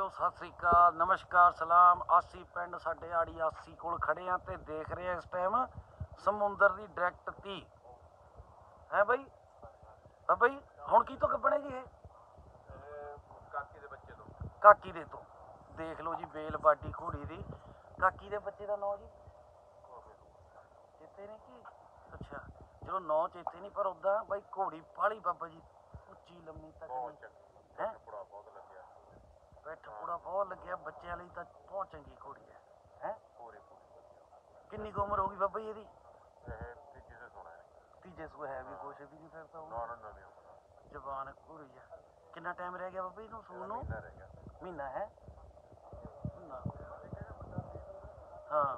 ਵੀਰੋ सत श्री अकाल नमस्कार सलाम। आसी पिंड साडे आड़ी आसी कोल खड़े हाँ ते देख रहे हैं इस टाइम समुंदर की डायरैक्ट धी है बई। बई हुण की तो कपने जी काकी दे तो देख लो जी बेल बाडी घोड़ी दी। काकी दे बच्चे का नाम जी चेते नहीं कि अच्छा चलो नौ चेते नहीं पर उदा बई घोड़ी पाली बाबा जी उच्ची लम्मी तकड़ी है बैठ पूरा बहुत लग्या बच्चों लिए तो बहुत चंगी घोड़ी है किन्नी क उम्र होगी बाबा जी ਇਹਦੀ तीजे सू है भी कुछ भी नहीं फिर तो जवान घोड़ी है। कितना टाइम रह गया बाबा जी सून नूं महीना है हाँ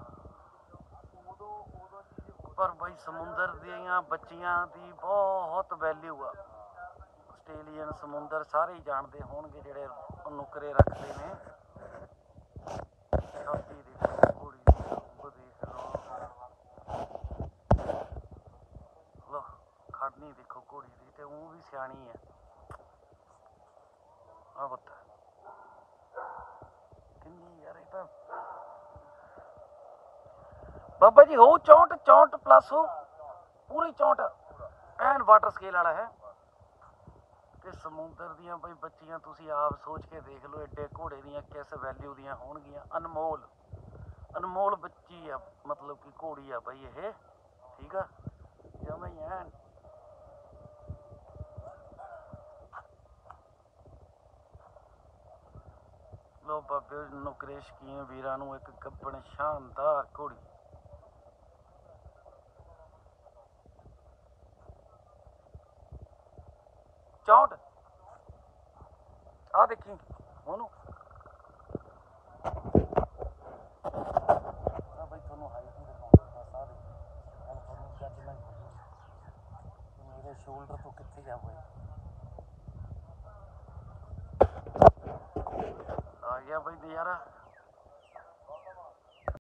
पर बई समुंदर दियां बच्चियां दी बहुत वैल्यू आ। आस्ट्रेलियन समुंदर सारे ही जानते होणगे जिहड़े नुकरे रखते हैं। छाती देखो घोड़ी दी रंब देख लो खड़नी देखो घोड़ी दी ते वो भी सियाणी है। आ बता किन्नी यार ये तो बाबा जी हो 64 प्लस हो पूरी 64 एन वाटर स्केल वाला है। ते समुंदर दियां बई बच्चियां तुसी आप सोच के देख लो एडे घोड़े दियां किस वैल्यू दियां होणगियां। अनमोल अनमोल बच्ची आ मतलब कि घोड़ी आ बई ये ठीक है जमा ही एन लो बाबे नुकरे शकीन वीरां नूं एक गब्बण शानदार घोड़ी 64 आ देखी ਉਹਨੂੰ ਆ ਬਈ ਤੁਹਾਨੂੰ ਹਾਈਟ ਹੀ ਦਿਖਾਉਂਦਾ ਬਸ ਆ ਦੇਖੀ ਹੁਣ ਤੁਹਾਨੂੰ ਜੱਜਮੈਂਟ ਹੋ ਜੂਗੀ ਕਿ ਮੇਰੇ ਸ਼ੋਲਡਰ ਤੋਂ ਕਿੱਥੇ ਜਾ ਹੋਏ ਆ ਗਿਆ ਬਈ ਨਜ਼ਾਰਾ।